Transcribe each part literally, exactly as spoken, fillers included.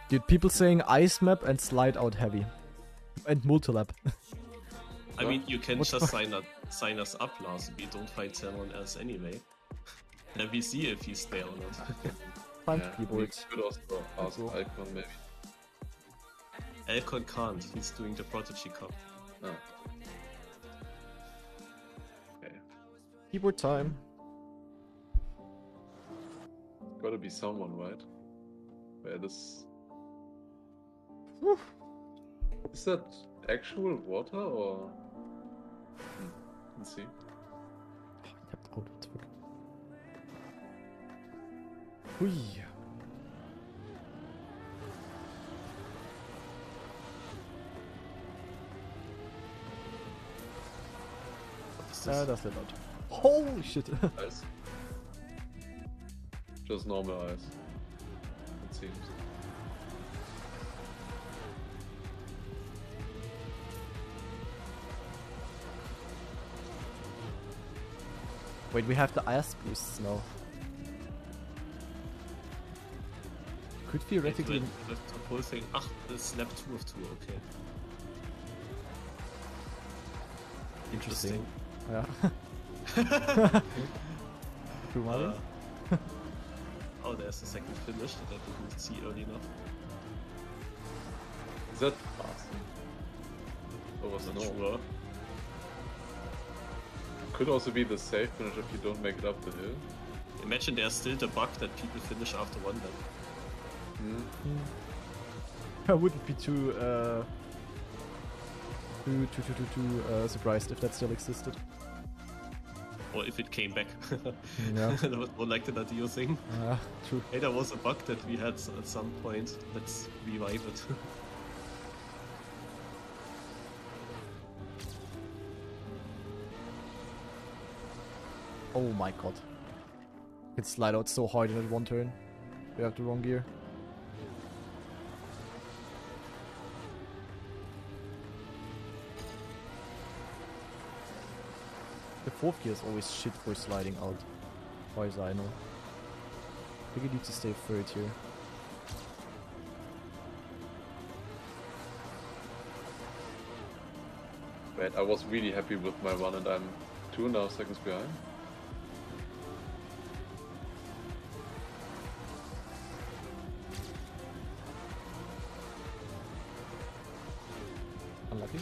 Dude, people saying ice map and slide out heavy. And multilab. I mean, you can just sign, up, sign us up, Lars. We don't find someone else anyway. Then we see if he's there or not. Fine, Yeah, keyboards. we could also ask Icon maybe. Elcon can't, he's doing the Prodigy Cup. Ah. Okay. Keyboard time. Gotta be someone, right? Where this... Whew. Is that actual water or... Hmm. Let's see. Tapped out, what the fuck. Hui. What is this? Uh, that's lit out. Holy shit. Ice. Just normal ice. It seems. Wait, we have the ice boosts now. Could theoretically... The, the whole thing. Ach, the snap two of two, okay. Interesting. Yeah. Two Mario? Uh, oh, there's a second finish that I didn't see early enough. Is that fast? Or was it Not no? sure. Could also be the safe finish if you don't make it up the hill. Imagine there's still the bug that people finish after one lap. Hmm. I wouldn't be too, uh... Too, too, too, too, too uh, surprised if that still existed. Or if it came back. Yeah. That was more like the Nadio thing. Yeah, true. Hey, there was a bug that we had at some point. Let's revive it. Oh my god. It slide out so hard in that one turn. We have the wrong gear. The fourth gear is always shit for sliding out. As far as I know. I think you need to stay third here. Wait, I was really happy with my run and I'm two and a half seconds behind. Unlucky.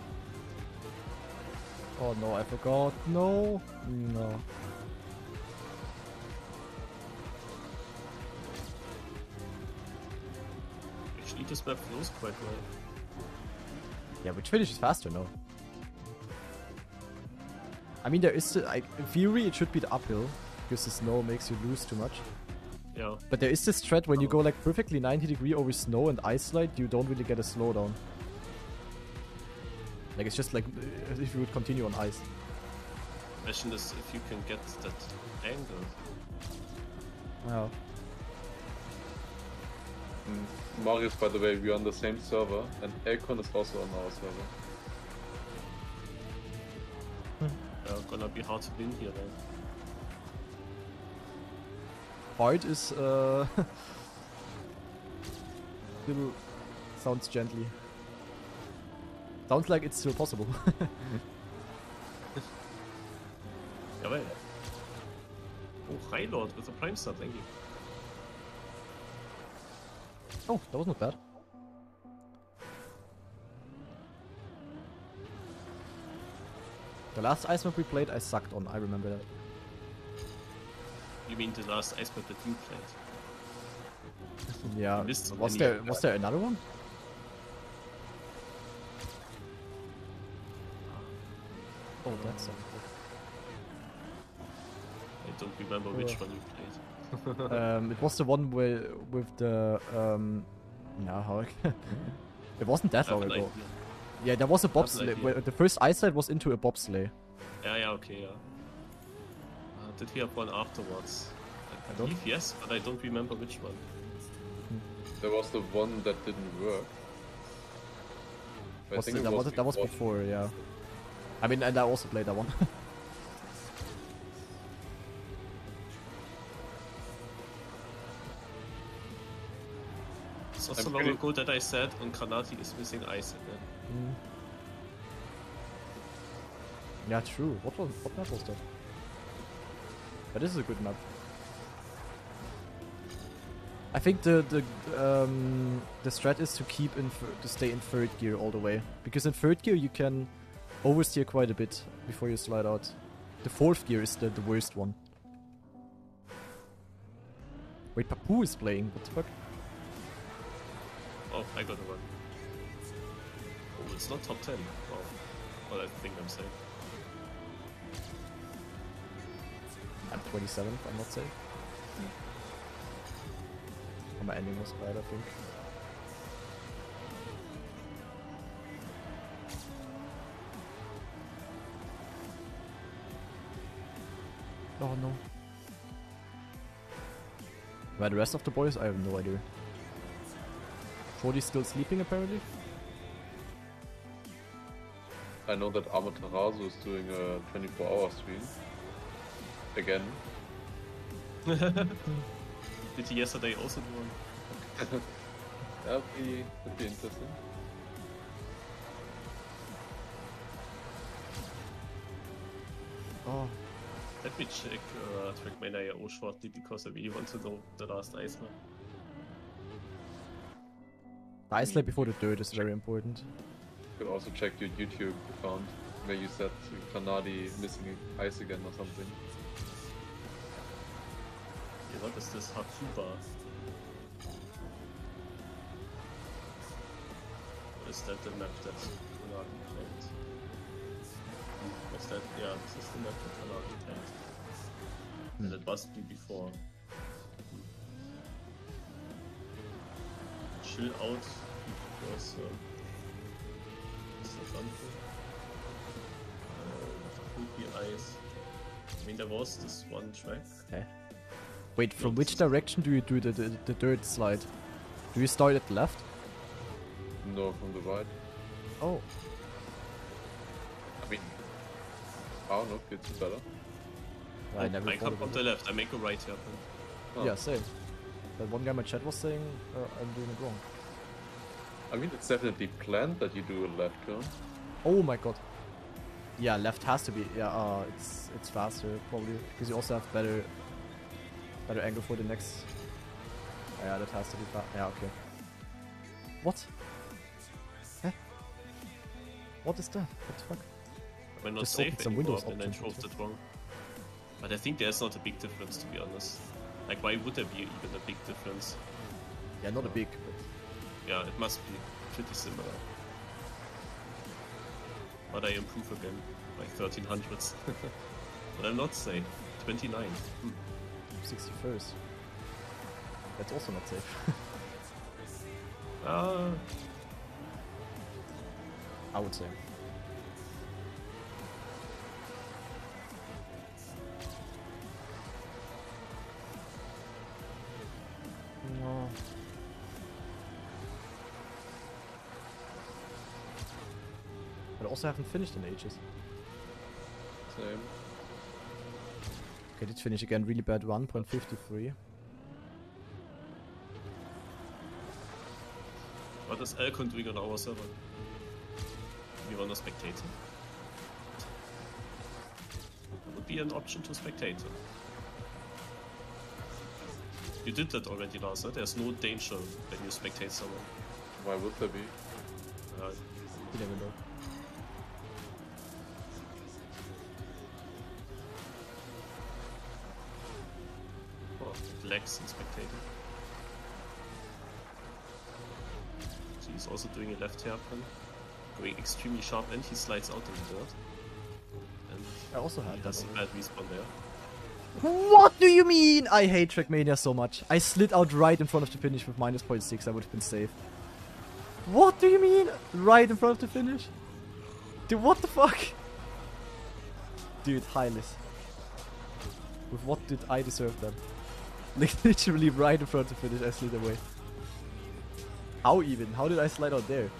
Oh no, I forgot. No. No. Actually, this map flows quite well. Yeah, which finish is faster, no? I mean, there is the, I, in theory it should be the uphill because the snow makes you lose too much. Yeah. But there is this threat when you go like perfectly ninety degree over snow and ice slide, you don't really get a slowdown. Like it's just like uh, if you would continue on ice. Imagine this if you can get that angle. Wow. Mm. Marius, by the way, we're on the same server and Elcon is also on our server. Yeah, gonna be hard to win here then. Hard is uh still sounds gently. Sounds like it's still possible. Jawohl. Oh, High Lord with a Prime Star, thank you. Oh, that was not bad. The last ice map we played, I sucked on. I remember that. You mean the last ice map that you played? Yeah. missed so Was many there of was there another one? Oh, that's so I don't remember which one you played. um, it was the one where with the um, yeah, how I it wasn't that I have long an ago. idea. Yeah, there was a I have an bobsleigh. idea. Where the first ice slide was into a bobsleigh. Yeah, yeah, okay, yeah. Uh, did we have one afterwards? I don't- believe yes, but I don't remember which one. There was the one that didn't work. I Was think it- it that was that was before, yeah. I mean, and I also played that one. was not I'm so long pretty- ago that I said on Granati is missing ice again. Mm. Yeah, true. What was what map was that? But this is a good map. I think the the um, the strat is to keep in fir- to stay in third gear all the way, because in third gear you can oversteer quite a bit before you slide out. The fourth gear is the, the worst one. Wait, Papu is playing. What the fuck? Oh, I got a one. Oh, it's not top ten. Wow. Well, I think I'm safe. I'm twenty-seventh. I'm not safe. Oh, my ending was bad, I think. Oh no. Where the rest of the boys? I have no idea. Jordy's still sleeping apparently. I know that Amaterasu is doing a twenty-four hour stream. Again. Did he yesterday also do one? That'd be, that'd be interesting. Oh. Let me check uh, Trackmania O shortly because I really want to know the last ice map. The ice lap before the dirt is very important. You could also check your YouTube account where you said Kanadi missing ice again or something. Yeah, what is this Hakuba? Or is that the map that Kanadi played? What's that? Yeah, this is the map that Kanadi played. Hmm. And it must be before. Chill out because uh, what's the fun thing? Uh, creepy ice. I mean, there was this one track. Okay. Wait, from No, which this is- direction do you do the, the the dirt slide? Do you start at the left? No, from the right. Oh. I mean, I don't know, it's better. I never I thought come about from it. the left, I make a right hairpin. Oh. Yeah, same. But one guy in my chat was saying uh, I'm doing it wrong. I mean, it's definitely planned that you do a left turn. Oh my god. Yeah, left has to be. Yeah, uh, it's it's faster probably because you also have better better angle for the next. Yeah, that has to be fast. Yeah, okay. What? Huh? What is that? What the fuck? I'm not Just safe opened some anymore Windows and I options, drove what the that wrong. But I think there's not a big difference, to be honest. Like, why would there be even a big difference? Yeah, not a big. But Yeah, it must be pretty similar. But I improve again, like thirteen hundreds. But I'm not safe. twenty-nine. Hmm. sixty-first. That's also not safe. Ah, I would say. No. But I also haven't finished in ages. Same. Okay, did finish again. Really bad one point five three. what is Alcon doing on our server? You want a spectator? That would be an option to spectator. You did that already last night. There's no danger when you spectate someone. Why would there be? Uh, You never know. oh, it lags in spectator. So he's also doing a left hairpin, going extremely sharp, and he slides out in the dirt. And I also had he that has a already. bad respawn there. What do you mean? I hate Trackmania so much. I slid out right in front of the finish with minus zero point six. I would have been safe. What do you mean? Right in front of the finish? Dude, what the fuck? Dude, Hylis. With what did I deserve then? Like, literally right in front of the finish, I slid away. How even? How did I slide out there?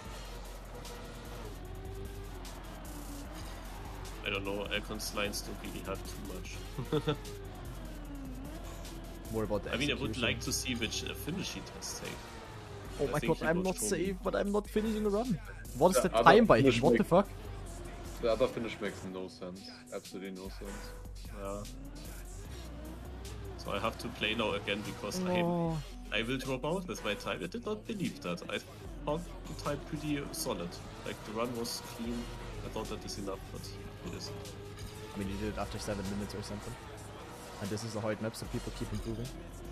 I don't know, Alcon's lines don't really have too much. More about the I mean, I would execution. like to see which uh, finish he does take. Oh I my think god, he I'm will not show safe, me. but I'm not finishing the run. What is The the other time by him? finish What the make- fuck? The other finish makes no sense. Absolutely no sense. Yeah. So I have to play now again because Oh. I I will drop out with my time. I did not believe that. I found the time pretty solid. Like the run was clean. I thought that is enough, but it isn't. I mean, you did it after seven minutes or something. And this is a hard map, so people keep improving.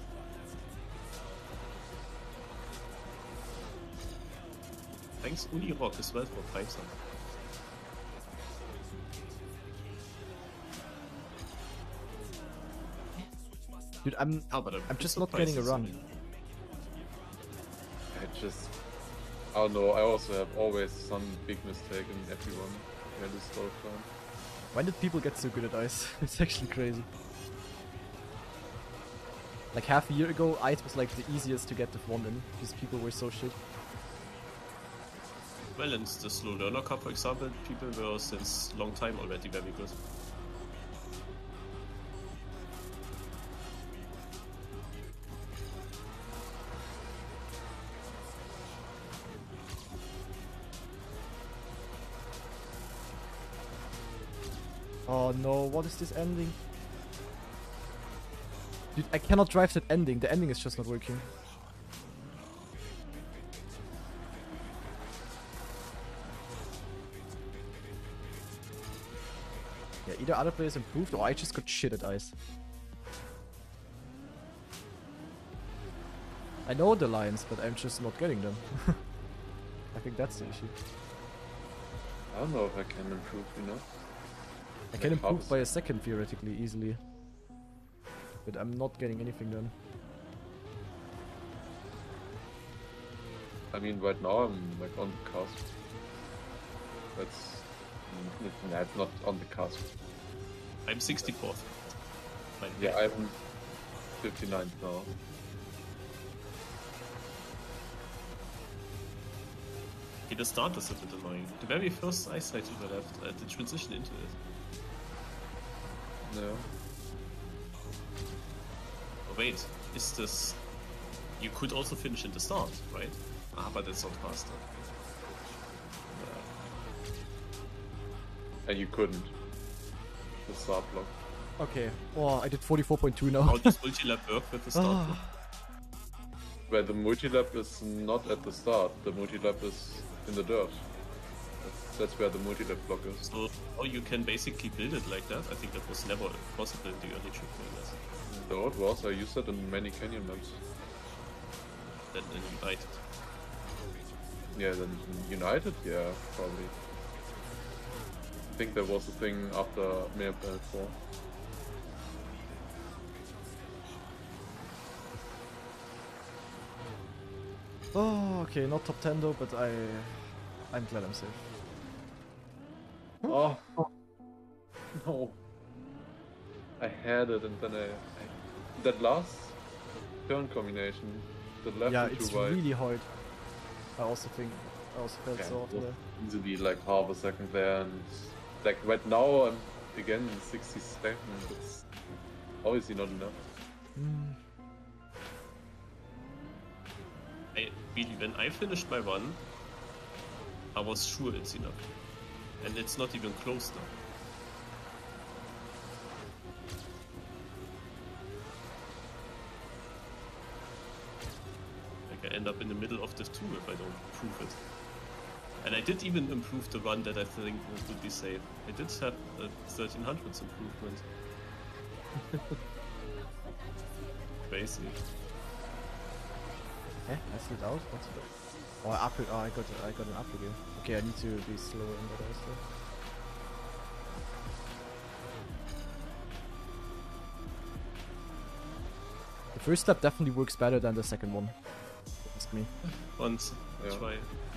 Thanks Unirock as well for five sub. Dude, I'm Ah, but I'm just not getting a run. I just... I don't know, I also have always some big mistake in everyone when this slow down. When did people get so good at ice? It's actually crazy. Like half a year ago, ice was like the easiest to get the one in because people were so shit. Well, in the Slow Learner Cup, for example, people were since long time already very good. Oh no, what is this ending? Dude, I cannot drive that ending. The ending is just not working. Yeah, either other players improved or I just got shit at ice. I know the lines, but I'm just not getting them. I think that's the issue. I don't know if I can improve, you know? I can Like half improve a by a second theoretically, easily. But I'm not getting anything done. I mean, right now I'm like on the cusp. That's... mm, nah, it's not on the cusp. I'm sixty-fourth. Fine. Yeah, I'm fifty-ninth now. Okay, the start is a bit annoying. The very first ice light to the left, uh, the transition into it. No. Oh wait, is this... You could also finish in the start, right? Ah, but it's not faster. And you couldn't. The start block. Okay. Oh, I did forty-four point two now. How does multi-lap work with the start Ah. block? Where the multi-lap is not at the start. The multi-lap is in the dirt. That's, that's where the multi-lap block is. So oh, you can basically build it like that? I think that was never possible in the early trick players. No, it was. I used it in many canyon maps. Then in United. Yeah, then United? Yeah, probably. I think there was a thing after Meerpel four. Oh, okay, not top ten though, but I, I'm glad I'm safe. Oh. No. I had it and then I, I... That last turn combination, the left Yeah, and it's two right, really hard. I also think, I also felt yeah, so off it was there. easily like half a second there, and like right now I'm again sixty seconds. It's obviously not enough. Hmm. I, really, when I finished my run, I was sure it's enough. And it's not even close now. Like I end up in the middle of the two if I don't prove it. And I did even improve the run that I think would be safe. I did have a thirteen hundreds improvement. Crazy. Eh? I slid out? What's that? Oh, I up, oh, I got, I got an up again. Okay, I need to be slower in that also. The first step definitely works better than the second one. Ask me. Once, Yeah. try.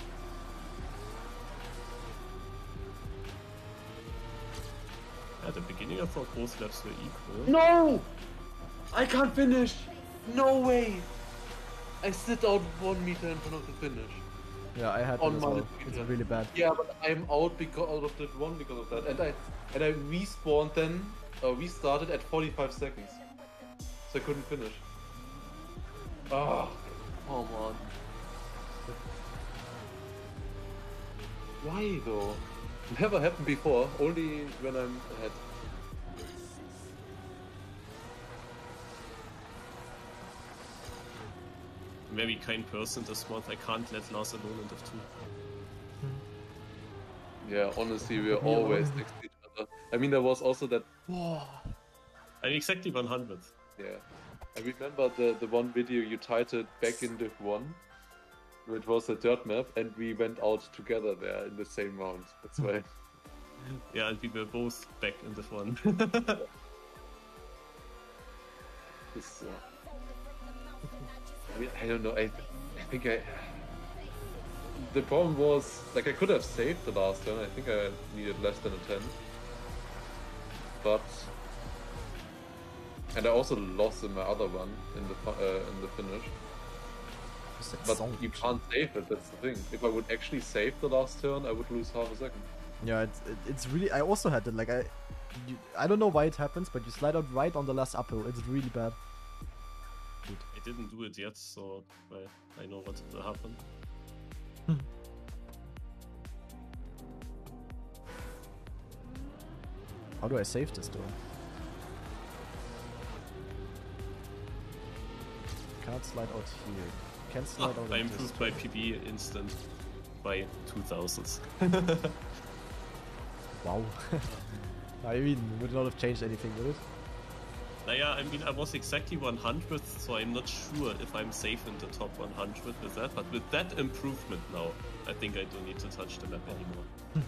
At the beginning I thought both laps were equal. No! I can't finish! No way! I slid out one meter in front of the finish. Yeah, I had that On as my well. It's computer. really bad. Yeah, but I'm out because out of that one because of that, and I and I respawned then, uh, restarted at forty-five seconds, so I couldn't finish. Ah, come on. Why though? Never happened before, only when I'm ahead. Very kind person this month. I can't let Lars alone in Div two. Yeah, honestly, we're always next to each other. I mean, there was also that. I'm exactly one hundred. Yeah, I remember the the one video you titled back in Div one, which was a dirt map, and we went out together there in the same round. That's why. Yeah, and we were both back in Div one. This, uh, I mean, I don't know. I, I think I. The problem was, like, I could have saved the last turn. I think I needed less than a ten. But, and I also lost in my other one in the fi- uh, in the finish. But you can't save it. That's the thing. If I would actually save the last turn, I would lose half a second. Yeah, it's it, it's really. I also had it. Like I, you, I don't know why it happens, but you slide out right on the last uphill. It's really bad. I didn't do it yet, so well, I know what will happen. Hmm. How do I save this though? Can't slide out here. Can't slide Ah, out. I on improved this. my P B instant by two thousands. Wow. I mean, would not have changed anything, would it? Naja, I mean, I was exactly one hundredth, so I'm not sure if I'm safe in the top one hundred with that. But with that improvement now, I think I don't need to touch the map anymore.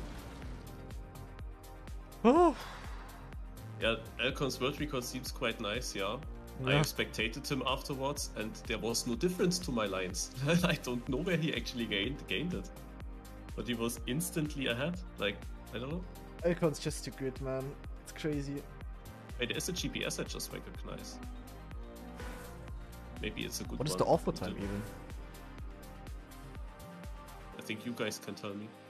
Oh. Yeah, Elcon's world record seems quite nice, yeah. I Yeah. spectated him afterwards, and there was no difference to my lines. I don't know where he actually gained, gained it. But he was instantly ahead. Like, I don't know. Elcon's just too good, man. It's crazy. Hey, there's a G P S I just recognized. Maybe it's a good one. What is the offer to time do. even? I think you guys can tell me.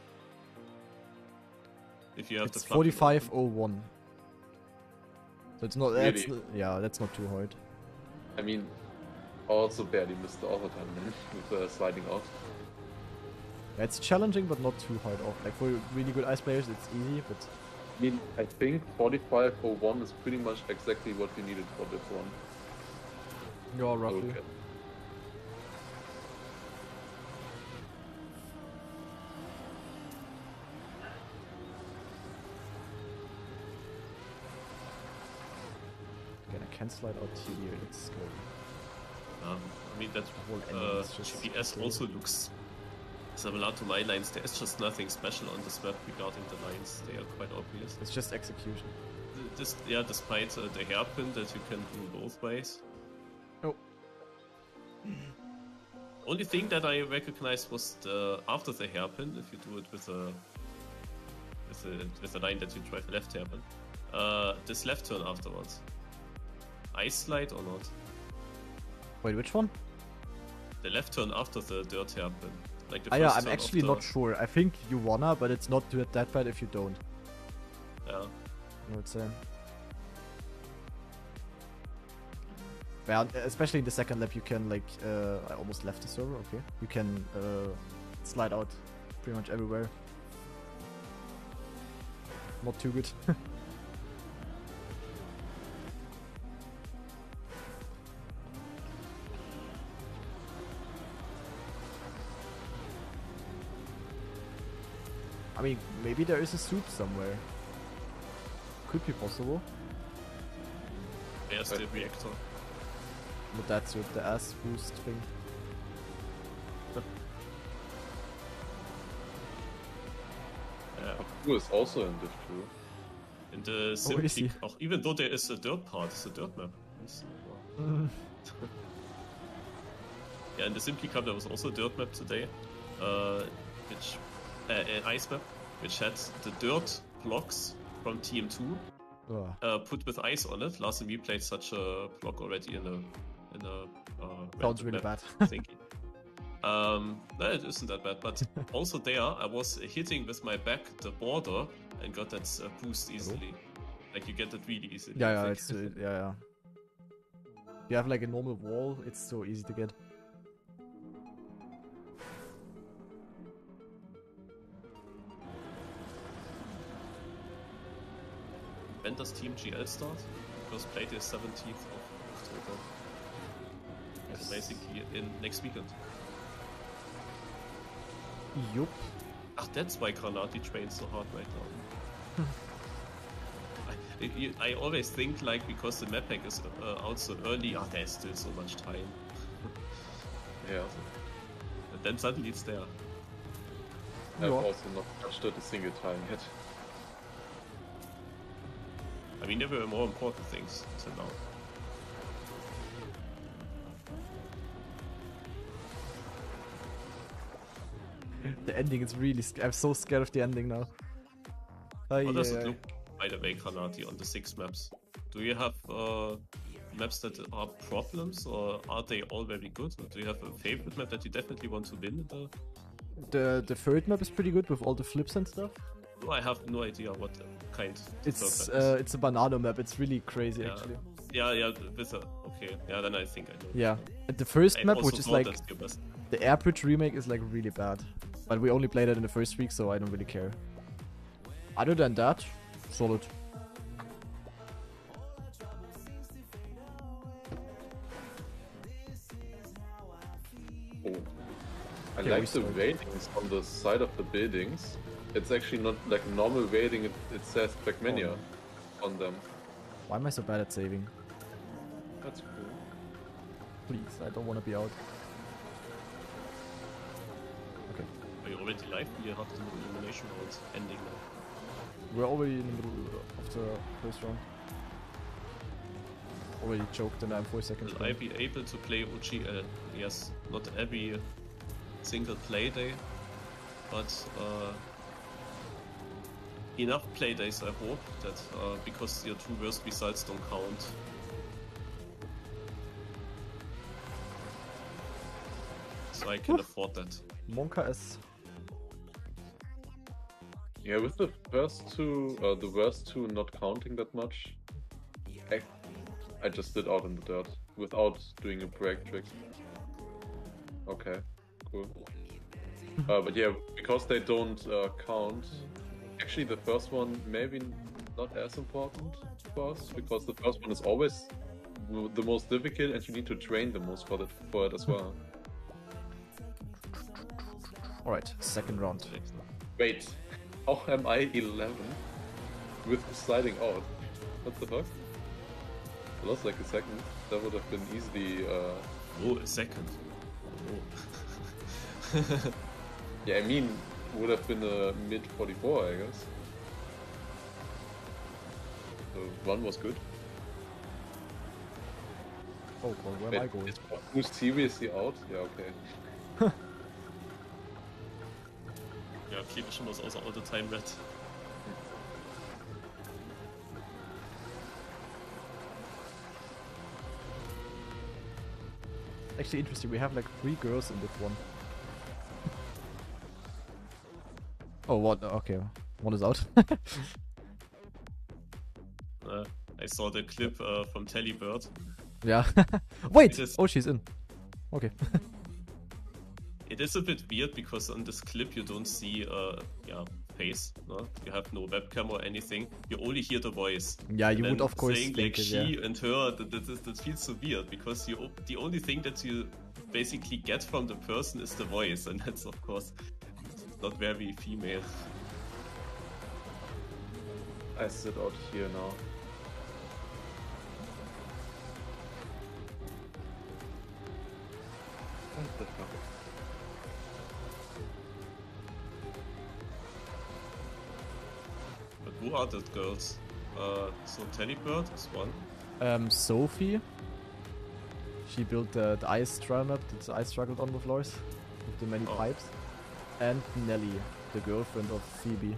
If you have It's the plugin forty-five open. oh one. So it's not. Really? That's n- yeah, that's not too hard. I mean, I also barely missed the overtime then with the sliding out. Yeah, it's challenging, but not too hard off. Like for really good ice players, it's easy, but I mean, I think forty-five oh one is pretty much exactly what we needed for this one. yeah, roughly. Okay. Again, I can slide out here. Let's go. Um, I mean, that Whole ending uh, is just G P S cool. also looks similar to my lines. There is just nothing special on this map regarding the lines. They are quite obvious. It's just execution. This, yeah, despite uh, the hairpin that you can do both ways. Oh. Only thing that I recognized was the after the hairpin, if you do it with a with a with a line that you drive left hairpin, uh, this left turn afterwards. Ice slide or not? Wait, which one? The left turn after the dirt hairpin. Like the Ah, first yeah, I'm turn actually after- not sure. I think you wanna, but it's not that that bad if you don't. Yeah. I would say. Yeah, especially in the second lap, you can like. Uh, I almost left the server. Okay, you can uh, slide out pretty much everywhere. Not too good. I mean, maybe there is a soup somewhere. Could be possible. There's the reactor. With that soup, the ass boost thing. Yeah. Who is also in Div two? In the is Sim he? Peak, auch even though there is a dirt part, it's a dirt map. It's- wow. Mm. Yeah, in the Simply Cup there was also a dirt map today, uh, which uh, an ice map, which had the dirt blocks from T M two Oh. uh, put with ice on it. Last time we played such a block already in a in a uh, Sounds random really map bad. thingy. Um, no, it isn't that bad, but also there I was hitting with my back the border and got that uh, boost easily. Like you get that really easily. Yeah, I yeah, think. it's uh, yeah, yeah. You have like a normal wall, it's so easy to get. when does Team G L start? First play is seventeenth of October. Yes. So basically in next weekend. Yup. Ach, that's why Granati trains so hard right now. I, you- I always think like because the map pack is uh, out so early, ah, there's still so much time. Yeah. And then suddenly it's there. I've Ja. also not touched it a single time yet. I mean, there were more important things till now. The ending is really sc I'm so scared of the ending now. Ay, How does ay, it ay. look, by the way, Granati, on the six maps? Do you have uh, maps that are problems, or are they all very good? Or do you have a favorite map that you definitely want to win? In the... The the third map is pretty good with all the flips and stuff. No, I have no idea what kind. the It's third map is. uh, it's a banana map. It's really crazy Yeah. actually. Yeah, yeah, with a, okay. Yeah, then I think I know. Yeah. And the first I map, also which is thought like that's your best. the Airbridge remake, is like really bad. But we only played it in the first week, so I don't really care. Other than that, solid. Oh. I Okay, like we the start. ratings on the side of the buildings. It's actually not like normal rating, it, it says Trackmania Oh. on them. Why am I so bad at saving? That's cool. Please, I don't want to be out. Okay. Are you already live? You have the elimination round ending now. We're already in the middle of the first round. Already choked and I'm four seconds. Will I behind. be able to play O G L? Yes, not every single play day, but uh, enough play days, I hope, that uh, because your two worst results don't count. So I can Woof. afford that. Monka S. Yeah, with the first two, uh, the worst two not counting that much, I, I just did out in the dirt without doing a break trick. Okay, cool. uh, but yeah, because they don't uh, count, actually the first one maybe not as important for us, because the first one is always w- the most difficult and you need to train the most for it, for it as well. Alright, second round. Wait, how am I eleven with sliding out? What the fuck? I lost like a second. That would have been easily. Uh... Oh, a second. Oh. Yeah, I mean, would have been a mid forty-four, I guess. So one was good. Oh, well, where Wait, am I going? is who's seriously out? Yeah, okay. Ja, Klebischen was also all the time red. Actually interesting, we have like three girls in this one. Oh, what? Okay, one is out. Uh, I saw the clip uh, from Tellybird. Yeah. Wait! It is- Oh, she's in. Okay. It is a bit weird because on this clip you don't see uh, yeah, face. No? You have no webcam or anything. You only hear the voice. Yeah, you And would then of course saying think like it, she yeah. and her. That, that, that, that feels so weird because you o- the only thing that you basically get from the person is the voice, and that's of course not very female. I sit out here now. What the fuck? But who are the girls? Uh, so Tellybird is one. Um, Sophie. She built the, the ice trial map that I struggled on with Loris. With the many Oh. pipes. And Nelly, the girlfriend of Phoebe.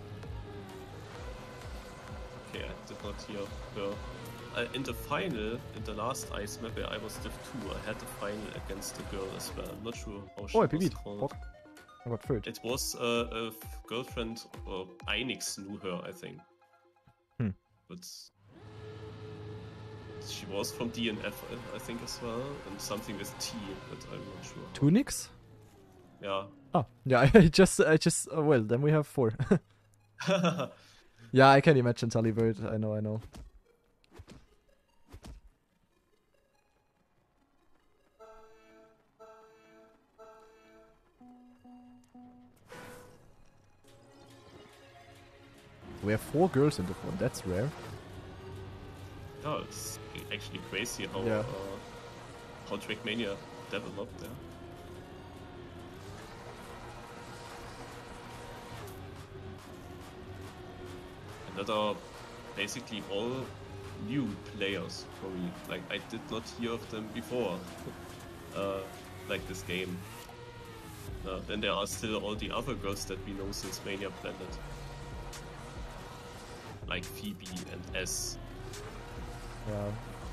Okay, I did not hear her. Uh, in the final, in the last ice map where I was Div two, I had the final against the girl as well. I'm not sure how she Oh, I was beat. called. Fuck. I got third. It was uh, a f- girlfriend, or Einix knew her, I think. Hmm. But she was from D N F, I- I think, as well, and something with T, but I'm not sure. Tunics? Yeah. Oh, yeah, I just, I just, uh, well, then we have four. Yeah, I can imagine Tullybird. I know, I know. We have four girls in the one. That's rare. Yeah, it's actually crazy how Yeah. uh, how Trackmania developed there. And that are basically all new players for me. Like I did not hear of them before, uh, like this game. Uh, then there are still all the other girls that we know since Mania Planet, like Phoebe and S. Yeah.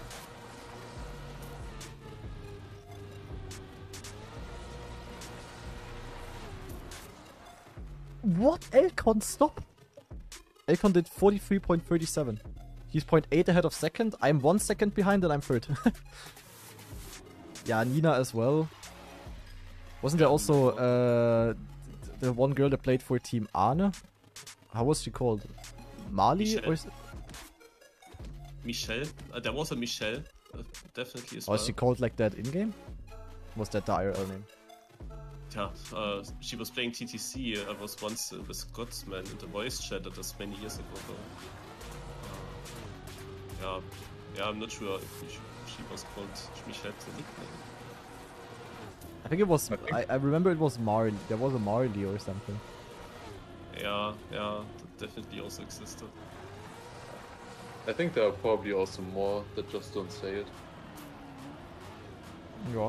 What? Elcon, stop! Elcon did forty-three point three seven. He's zero point eight ahead of second. I'm one second behind and I'm third. Yeah, Nina as well. Wasn't there also uh, the one girl that played for Team Arne? How was she called? Mali? Michelle. Or is it... Michelle, uh, there was a Michelle, uh, definitely as Oh, well. is she called like that in game? Was that the I R L name? Yeah, uh, she was playing T T C. I was once uh, with Scotsman in the voice chat, that was many years ago. Though. Uh, yeah, yeah, I'm not sure if she, she was called Michelle the nickname. I think it was. I think- I, I remember it was Marley. There was a Marley or something. Yeah, yeah, that definitely also existed. I think there are probably also more that just don't say it. Yeah.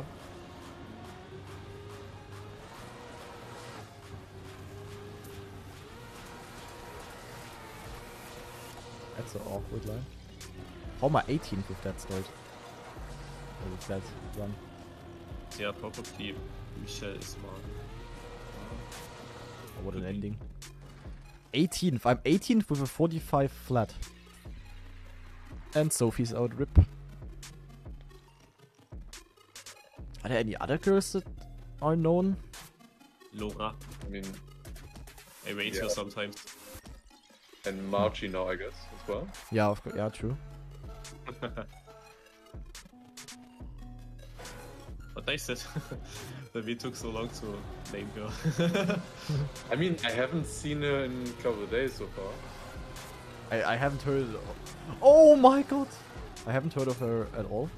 That's an awkward line. How am I eighteenth with that start? Or with that run? Yeah, probably Michelle is more. Oh, what an Could be. ending. eighteenth. I'm eighteenth with a forty-five flat. And Sophie's out. Rip. Are there any other girls that are known? Laura, I mean, I rate Yeah. her sometimes. and Marchi now, I guess, as well. Yeah, of course. Yeah, true. But nice that, that we took so long to name her. I mean, I haven't seen her in a couple of days so far. I, I haven't heard. Oh my god! I haven't heard of her at all.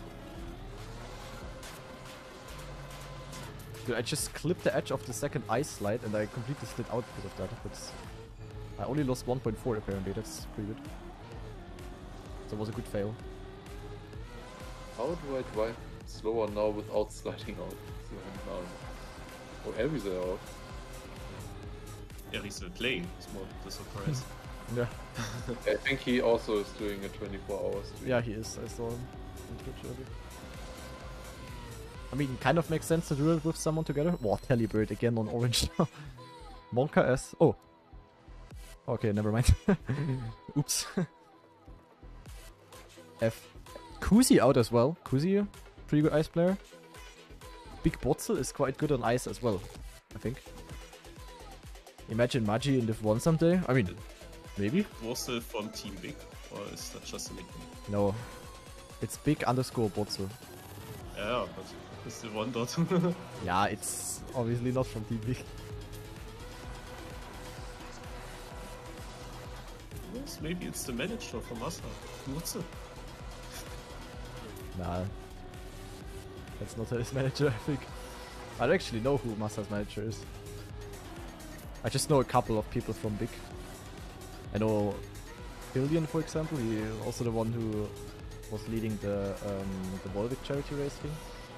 Dude, I just clipped the edge of the second ice slide and I completely slid out because of that. But I only lost one point four apparently. That's pretty good. So it was a good fail. How do I drive slower now without sliding out? Sliding down. Oh, Elvis are out. Yeah, he's still playing. It's more the surprise. Yeah, I think he also is doing a twenty-four hour stream. yeah, he is. I saw him on Twitch earlier. I mean, it kind of makes sense to do it with someone together. Wow, Tellybird again on orange. Monka S. Oh. Okay, never mind. Oops. F. Kuzi out as well. Kuzi, pretty good ice player. Big Botzel is quite good on ice as well, I think. Imagine Magi in Div one someday. I mean, maybe? Was it from Team Big, or is that just a nickname? No. It's big underscore Botzel. Yeah, but it's the one dot. Yeah, it's obviously not from Team Big. Yes, maybe it's the manager from Asa. What's it? Nah. That's not his manager, I think. I don't actually know who Masa's manager is. I just know a couple of people from Big. I know Billion, for example. He also the one who was leading the um, the Volvic charity race thing.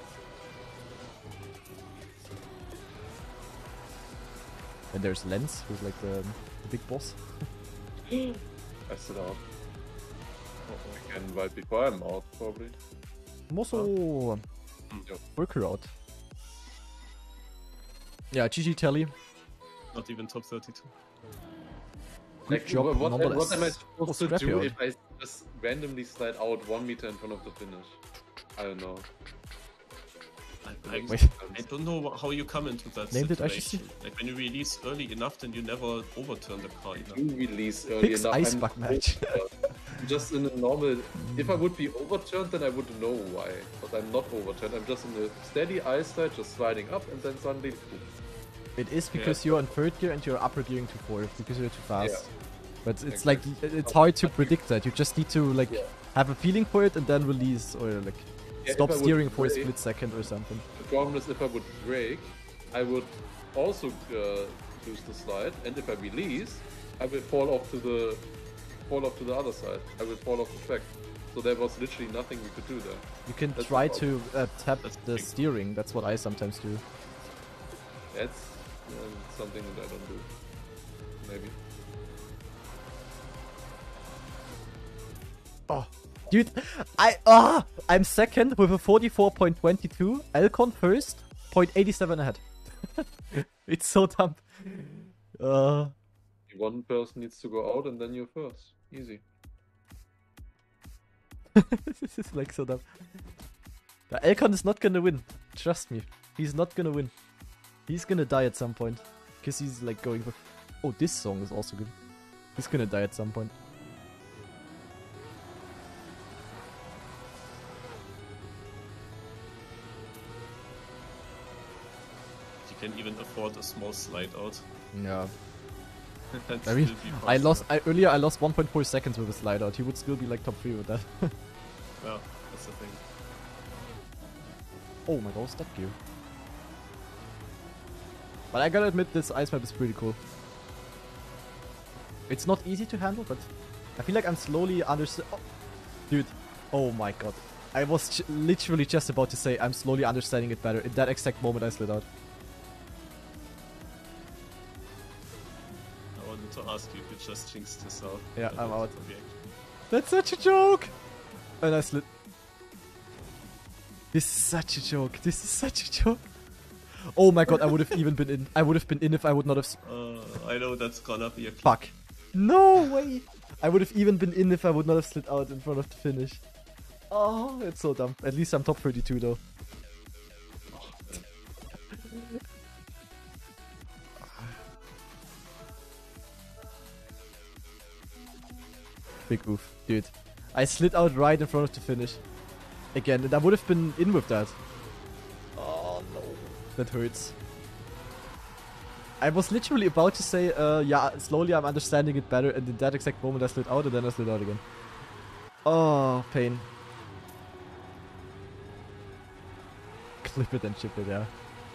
And there's Lenz, who's like the, the big boss. I sit out. Again, right before I'm out, probably. Mosso! Yep. Work her out. Yeah, G G Telly. Not even top thirty-two. Good Like, job, what, what, nonetheless. what am I Oh, supposed to scrappy do out. if I just randomly slide out one meter in front of the finish? I don't know. I, I, Wait. I don't know how you come into that Named it, I should situation. Like when you release early enough, then you never overturn the car enough. You release early Fix enough. ice I'm bug match. just in a normal. If I would be overturned, then I would know why. But I'm not overturned. I'm just in a steady ice slide, just sliding up, and then suddenly. Boom. It is because Yeah. you're in third gear and you're upper gearing to fourth because you're too fast. Yeah. But it's Exactly. like it's hard to predict that. You just need to like Yeah. have a feeling for it and then release or like Yeah, stop if I would steering for a brake- split second or something. The problem is if I would brake, I would also uh, lose the slide, and if I release, I will fall off to the fall off to the other side. I will fall off the track. So there was literally nothing we could do there. You can That's try the to uh, tap That's the big. steering. That's what I sometimes do. That's um, something that I don't do. Maybe. Oh, dude, I ah, I'm second with a forty-four point two two. Elcon first, zero point eight seven ahead. It's so dumb. Uh, One person needs to go out, and then you're first. Easy. this is like so dumb. The Elcon is not gonna win. Trust me, he's not gonna win. He's gonna die at some point because he's like going for. Oh, this song is also good. He's gonna die at some point. You can even afford a small slide out. Yeah. And I mean, still be I faster. lost. I earlier I lost one point four seconds with a slide out. He would still be like top three with that. Yeah, that's the thing. Oh my god, step gear. But I gotta admit, this ice map is pretty cool. It's not easy to handle, but I feel like I'm slowly understand. Oh, dude, oh my god. I was ch literally just about to say I'm slowly understanding it better. In that exact moment I slid out. I wanted to ask you if you just jinxed yourself. Yeah, But I'm that's out. the reaction. That's such a joke! And I slid. This is such a joke. This is such a joke. Oh my god, I would have even been in. I would have been in if I would not have. s- Uh, I know that's gonna be a clip. Fuck. No way! I would have even been in if I would not have slid out in front of the finish. Oh, it's so dumb. At least I'm top thirty-two though. Big oof, dude. I slid out right in front of the finish. Again, and I would have been in with that. Oh no. That hurts. I was literally about to say, uh, yeah, slowly I'm understanding it better, and in that exact moment I slid out, and then I slid out again. Oh, pain. Clip it and chip it, yeah.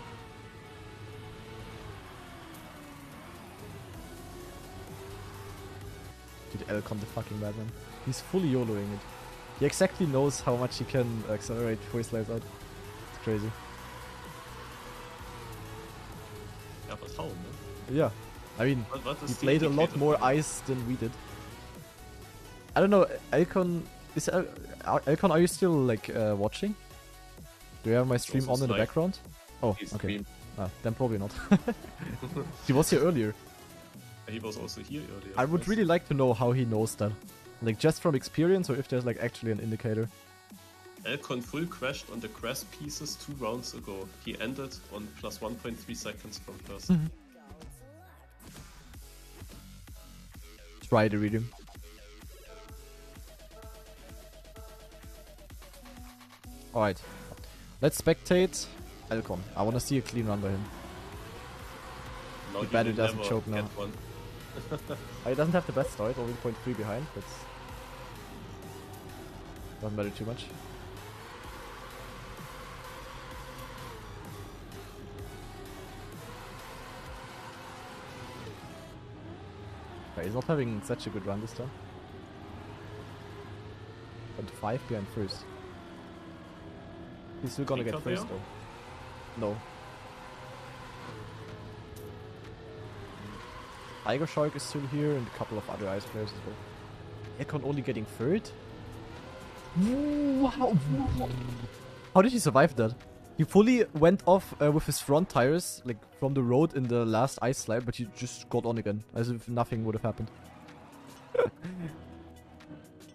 Dude, Elcon the fucking madman. He's fully YOLOing it. He exactly knows how much he can accelerate before he slides out. It's crazy. Yeah, but how, man? Yeah. I mean, What, what is he the played a lot indicator more for that? ice than we did. I don't know, Elcon... Is El Elcon, are you still, like, uh, watching? Do you have my stream also on in the Snipe. background? Oh, He's okay. green. Ah, then probably not. He was here earlier. He was also here earlier. I would yes. really like to know how he knows that. Like, just from experience, or if there's, like, actually an indicator. Elcon full crashed on the grass pieces two rounds ago. He ended on plus one point three seconds from first. Mm-hmm. Try to read him. Alright. Let's spectate Elcon. I wanna see a clean run by him. Now He he better will doesn't never choke now. get one. Oh, he doesn't have the best start, only point three behind, but doesn't matter too much. Okay, he's not having such a good run this time. But five behind first. He's still gonna Think get of first there? though. No. Tiger Shark is still here and a couple of other ice players as well. Elcon only getting third? Wow! How did he survive that? He fully went off uh, with his front tires, like from the road in the last ice slide, but he just got on again, as if nothing would have happened.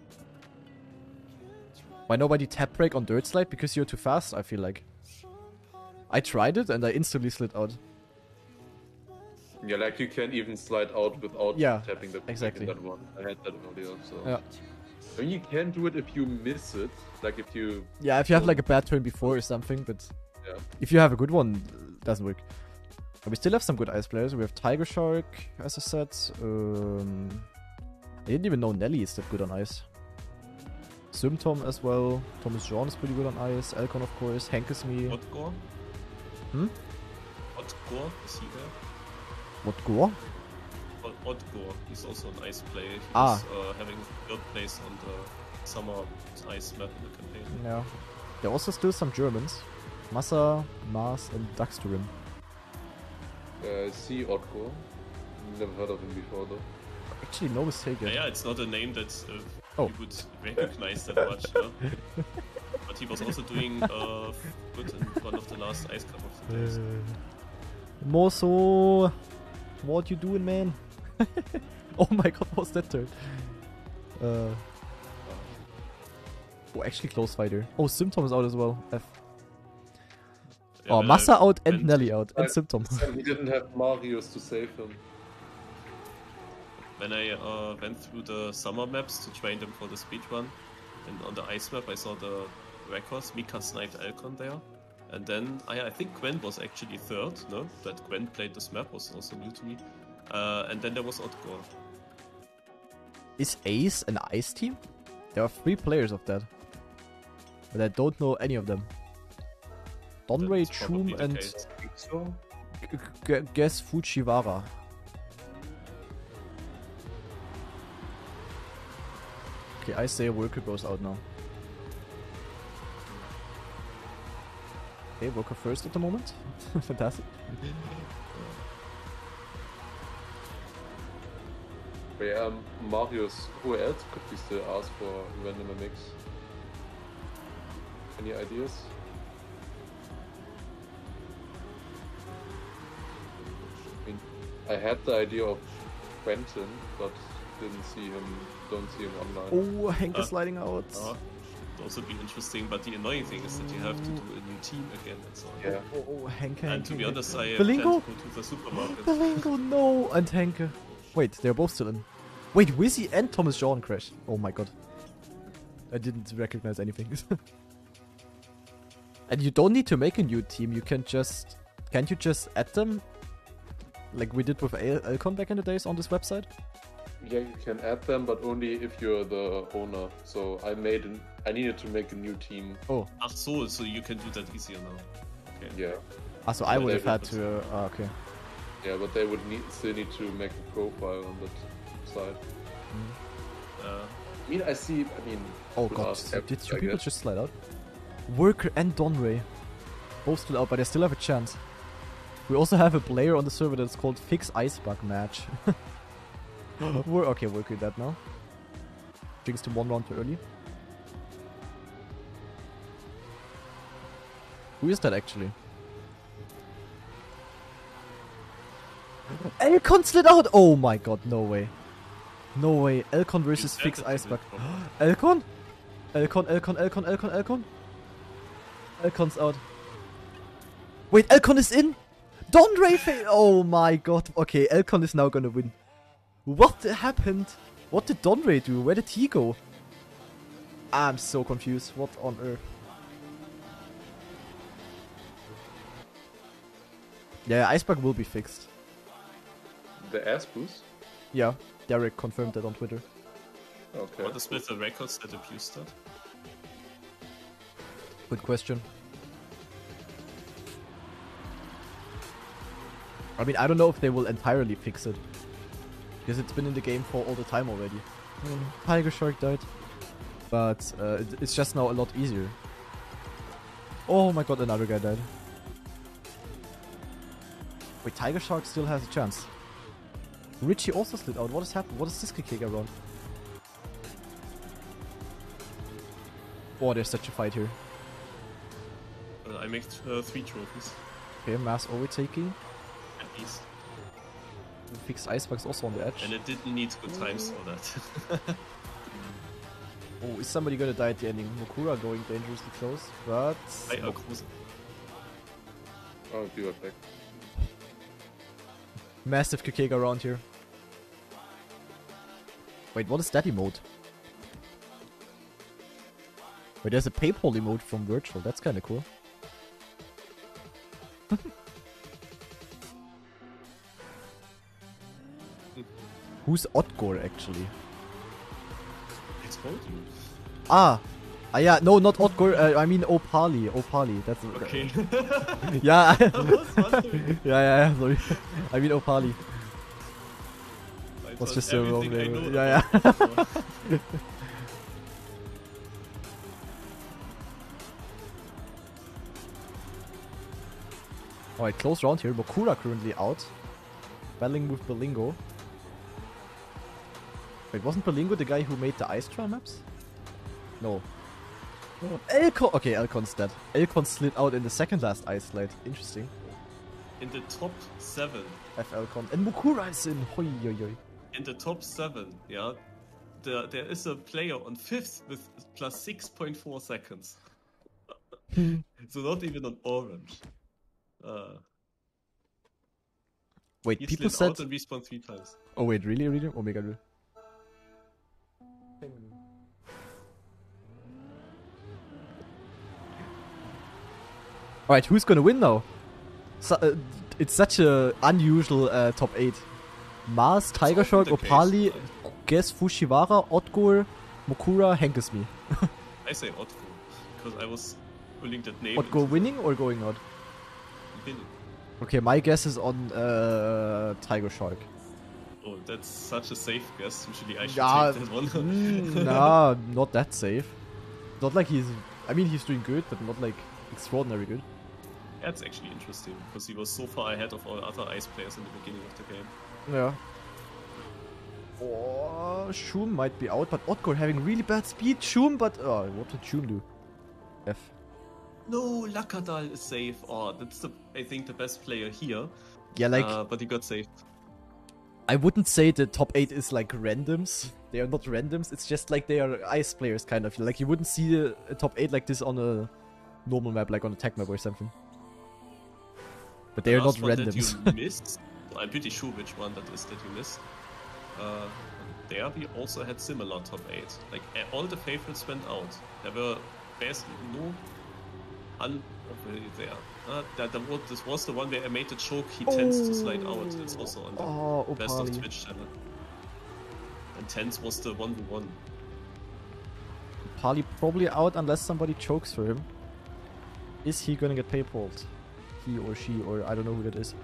Why nobody tap brake on dirt slide? Because you're too fast, I feel like. I tried it and I instantly slid out. Yeah, like you can even slide out without Yeah, tapping the exactly. that one. I had that earlier, so. Yeah. I mean, you can do it if you miss it, like if you. Yeah, if you have like a bad turn before or something, but Yeah. if you have a good one, it doesn't work. But we still have some good ice players. We have Tiger Shark, as I said. Um, I didn't even know Nelly is that good on ice. Symptom as well. Thomas John is pretty good on ice. Elcon, of course. Hank is me. Odgor? Hmm? Odgor? Is he there? What Gore? Od- Odgor. He's also an ice player. He Ah. was uh, having third place on the summer ice map in the campaign. Yeah. There are also still some Germans. Massa, Mars, and Daxterim. Uh, see Otko. Never heard of him before though. Actually, no mistake. Yeah, yet. yeah, it's not a name that uh, Oh. you would recognize that much. No? But he was also doing uh, good in one of the last Ice Cup of the days. Moso, what you doing, man? Oh my god, what was that turn? Uh, oh, actually close fighter. Oh, Symptom is out as well. F. Yeah, Oh, when Massa I out and went- Nelly out and I- Symptom. He didn't have Marius to save him. When I uh, went through the summer maps to train them for the speed run, and on the ice map I saw the records. Mika sniped Elcon there, and then I, I think Gwen was actually third. No, that Gwen played this map was also new to me. Uh, and then there was Odgor. Is Ace an ice team? There are three players of that. But I don't know any of them. Donray, That's probably Chum, the and case. So? G- G- Guess Fujiwara. Okay, I say Worker goes out now. Okay, Worker first at the moment. Fantastic. Wait, um, Marius, who else could we still ask for random mix? Any ideas? I mean, I had the idea of Quentin, but didn't see him, don't see him online. Oh, Hank is Uh, sliding out. Uh, would also be interesting, but the annoying thing is that you have to do a new team again and so on. Yeah. Oh, oh, Hank, Hank. And to be Hank, honest, I Hank. uh, plan to Belingo? go to the supermarket. Belingo, no! And Henke. Wait, they're both still in. Wait, Wizzy and Thomas John crash. Oh my god. I didn't recognize anything. And you don't need to make a new team, you can just... Can't you just add them? Like we did with El- Elcon back in the days on this website? Yeah, you can add them, but only if you're the owner. So I made an, I needed to make a new team. Oh. Ach so, so you can do that easier now. Okay. Yeah, Ah, so I Yeah, would they have had would- to... Uh, ah, okay. yeah, but they would need still need to make a profile on that side. Uh, I mean, I see. I mean, Oh could god, ask so Ev, did two I people guess. just slide out? Worker and Donray. Both still out, but they still have a chance. We also have a player on the server that's called Fix Icebug Match. We're okay, Worker dead now. Jinxed him one round too early. Who is that actually? Elcon slid out! Oh my god, no way. No way. Elcon versus Is that Fix the big Icebug. problem? Elcon? Elcon, Elcon, Elcon, Elcon, Elcon? Elcon's out. Wait, Elcon is in? Donray fa- Oh my god. Okay, Elcon is now gonna win. What happened? What did Donray do? Where did he go? I'm so confused. What on earth? Yeah, Icebug will be fixed. the ass boost. Yeah, Derek confirmed that on Twitter. Okay. what is with the records that abused that? Good question. I mean, I don't know if they will entirely fix it. Because it's been in the game for all the time already. Mm, Tiger Shark died. But uh, it- it's just now a lot easier. Oh my god, another guy died. Wait, Tiger Shark still has a chance. Richie also slid out. What is happening? What is this kick around? Oh, there's such a fight here. Uh, I made uh, three trophies Okay, mass overtaking. at least, Fixed Icebug's also on the edge. and it didn't need good times for that. Oh, is somebody gonna die at the ending? Mokura going dangerously close, but... I, uh, no. close- I'll be right back. Massive Kikega around here. Wait, what is that emote? Wait, there's a PayPal emote from Virtual. That's kind of cool. Who's Otgor actually? I told you. Ah! Ah, yeah, no, not Otgor. Uh, I mean Opali. Opali. That's Okay. yeah. I was wondering. yeah, yeah, yeah. Sorry. I mean Opali. I Was told just the wrong everything I name. know Yeah, about yeah. it. Alright, close round here. Mokura currently out. Battling with Berlingo. Wait, wasn't Berlingo the guy who made the Ice Trial maps? No. Oh. Elcon! Okay, Elcon's dead. Elcon slid out in the second last Ice Slide. Interesting. In the top seven. F Elcon. And Mokura is in. Hoi, hoi, hoi. In the top seven, yeah. There, there is a player on fifth with plus six point four seconds. So not even on orange. Uh, Wait, he people slid said. out and respawned three times. Oh, wait, really? Really? Oh my god. Really? Alright, who's gonna win now? So, uh, it's such a unusual uh, top eight. Mars, Tiger It's often Shark, the Opali, case, Guess, Fujiwara, Otgor, Mokura, Henkesme. I say Otko, because I was pulling that name. Otgor into winning or going out? the winning. Okay, my guess is on uh, Tiger Shark. Oh, that's such a safe guess. Usually I should Yeah, take that one. mm, nah, not that safe. Not like he's... I mean, he's doing good, but not like extraordinary good. That's actually interesting, because he was so far ahead of all other ice players in the beginning of the game. Yeah. Oh, Shum might be out, but Otgor having really bad speed. Shum, but... Oh, what did Shum do? F. No, Lakadal is safe. Oh, that's the I think the best player here. Yeah, like... uh, but he got saved. I wouldn't say the top eight is like randoms. They are not randoms. It's just like they are ice players, kind of. Like you wouldn't see a, a top eight like this on a normal map, like on a tech map or something. But they are not Last one randoms. that you missed, I'm pretty sure which one that is that you missed. Uh, there we also had similar top eight. Like uh, all the favorites went out. There were basically no un already there. Uh, that, that was, this was the one where I made the joke. He tends to slide out. It's also on the Oh, best of Opali. Twitch channel. And Tens was the one who won. Opali probably out unless somebody chokes for him. Is he gonna get paypalled? He or she, or I don't know who that is.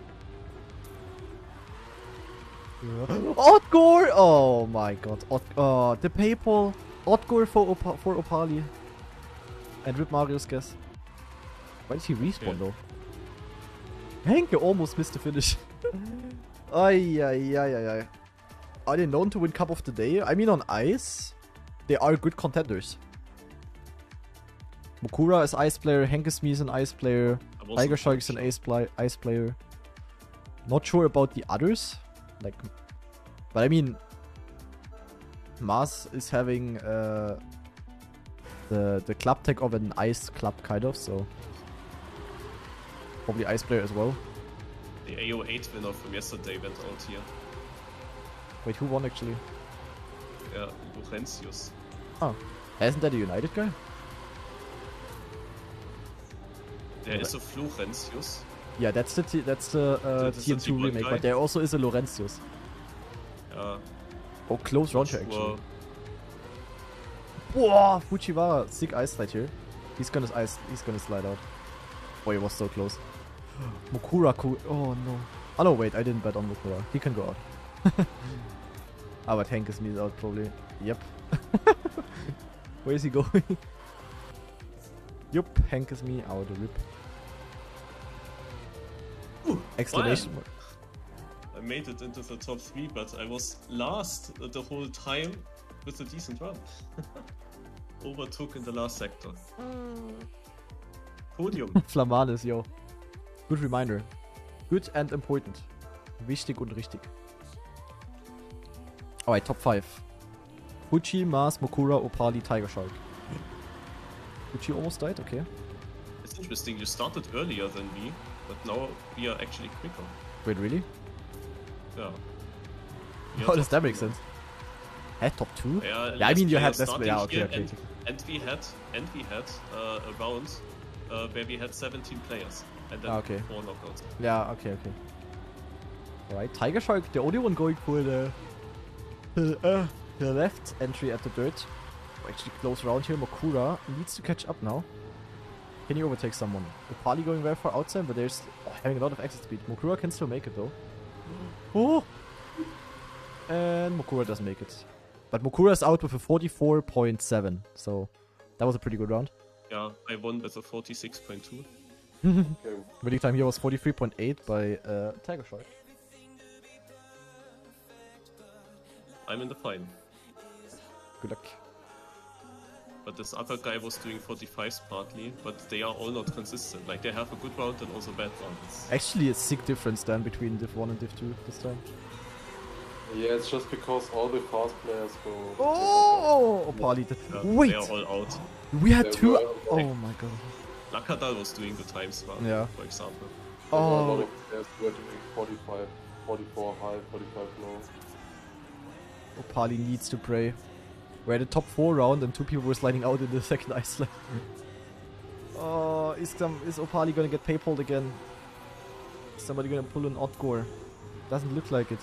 Otgor! Oh my god. Ot oh, the paypal. Otgor for, Opa for Opali. And Rip Mario's guess. Why did he respawn Yeah. though? Henke almost missed the finish. Ay, ay, ay, ay, ay. Are they known to win Cup of the Day? I mean, on ice, they are good contenders. Mokura is ice player, Henkesme is an ice player, I wasn't Tiger Shark is quite an sure. ice, pli ice player. Not sure about the others. Like, but I mean, Mars is having uh, the the club tech of an ice club, kind of, so probably ice player as well. The A O eight winner from yesterday went out here. Wait, who won actually? Yeah, Lucentius. Oh, isn't that a United guy? There is a Florentius. Yeah, that's the t that's the uh, That is T M the two T one remake, guy? but there also is a Laurentius. Uh, Oh, close round here sure. actually. Whoa, Fujiwara, sick ice slide here. He's gonna ice. He's gonna slide out. Oh, he was so close. Mokura, cool. Oh no. Oh no, wait, I didn't bet on Mokura. He can go out. Ah, but Henkesme is out probably. Yep. Where is he going? Yup, Henkesme out. Rip. Ooh, Exclamation man. mark. I made it into the top three, but I was last the whole time with a decent run. Overtook in the last sector. Podium. Flamanis, yo. Good reminder. Good and important. Wichtig und richtig. Alright, top five. Fuji, Mars, Mokura, Opali, Tiger Shark. Fuji almost died, okay. It's interesting, you started earlier than me, but now we are actually quicker. Wait, really? Yeah. We are How does top that two make now. sense? Had top two? Yeah, Yeah, I mean you had players less. starting Yeah, okay, here, okay. and, okay. and we had and we had uh, a round uh, where we had seventeen players and then Ah, okay. four knockouts. Yeah, okay, okay. Alright, Tiger Shark, the only one going for the, the, uh, the left entry at the dirt. We're actually close around here. Mokura needs to catch up now. Can he overtake someone? Opali going very far outside, but there's oh, having a lot of exit speed. Mokura can still make it though. Oh! And Mokura doesn't make it. But Mokura is out with a forty-four point seven, so that was a pretty good round. Yeah, I won with a forty-six point two. Okay. Winning time here was forty-three point eight by uh, Tiger Shark. I'm in the final. Good luck. But this other guy was doing forty-fives partly, but they are all not consistent. Like they have a good round and also bad rounds. Actually, a sick difference then between Div one and Div two this time. Yeah, it's just because all the fast players go. Oh, Opali did. Yeah, Wait, They are all out. we had They two. were- Oh my god. Nakata was doing the times one, Yeah. for example. There were a lot Oh, of players who were doing forty-five, forty-four high, forty-five low. Opali needs to pray. We're at the top four round and two people were sliding out in the second ice lap. Oh, is, some, is Opali gonna get paypalled again? Is somebody gonna pull an odd gore? Doesn't look like it.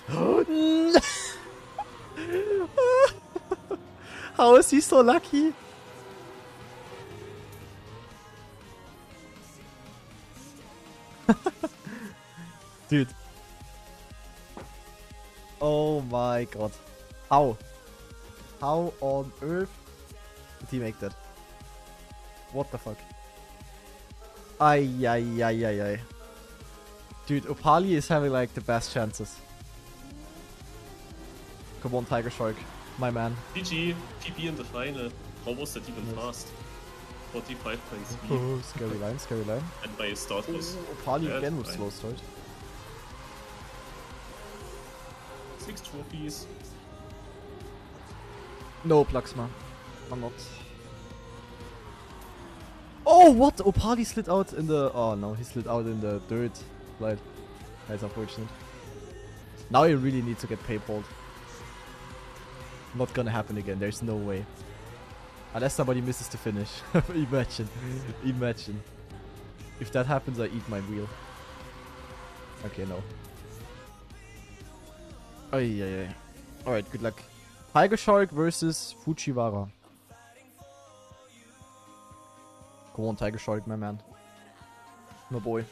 How is he so lucky? Dude. Oh my god. How? How on earth did he make that? What the fuck? Ay, ay, ay, ay, ay. Dude, Opali is having like the best chances. Come on, Tiger Shark. My man. G G, P P in the final. How was that even Yes. fast? forty-five point three. Oh, scary line, scary line. And by start was Opali Yeah, again with fine. slow start. six trophies. No, Plaxma. I'm not. Oh, what? Opali slid out in the... Oh, no. He slid out in the dirt slide. That's unfortunate. Now you really need to get paypalled. Not gonna happen again. There's no way. Unless somebody misses the finish. Imagine. Imagine. If that happens, I eat my wheel. Okay, no. Ay, ay, ay. Alright, good luck. Tiger Shark versus Fujiwara. Come on, Tiger Shark, my man. My boy.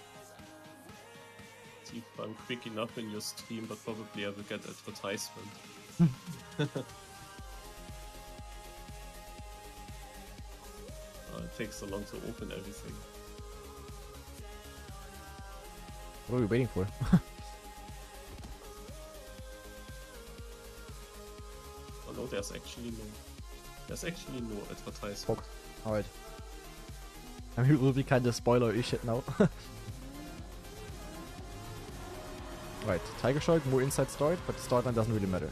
See if I'm quick enough in your stream, but probably I will get advertisement. Uh, it takes so long to open everything. What are we waiting for? Oh no, there's actually no... There's actually no advertisement. Fuck. Alright. I mean, it will be kind of spoiler-ish it now. Right, Tiger Shark, more inside start, but the start line doesn't really matter.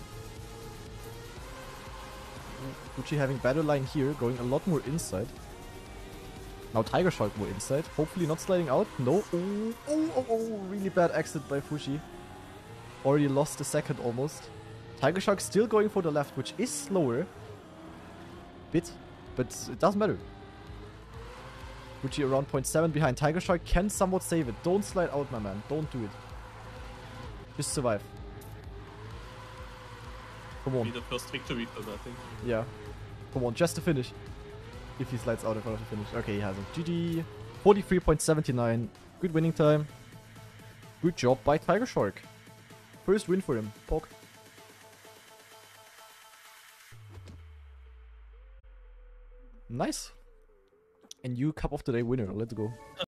Fuji having better line here, going a lot more inside. Now Tiger Shark more inside, hopefully not sliding out. No, oh, oh, oh, oh, really bad exit by Fuji. Already lost a second almost. Tiger Shark still going for the left, which is slower. Bit, but it doesn't matter. Fuji around zero point seven behind. Tiger Shark can somewhat save it. Don't slide out, my man. Don't do it. Just survive. Come Be on. the first victory for that, I think. Yeah. Come on, just to finish. If he slides out in front of the finish. Okay, he hasn't. G G. forty-three point seven nine. Good winning time. Good job by Tiger Shark. First win for him. Pog. Nice. And you Cup of the Day winner. Let's go.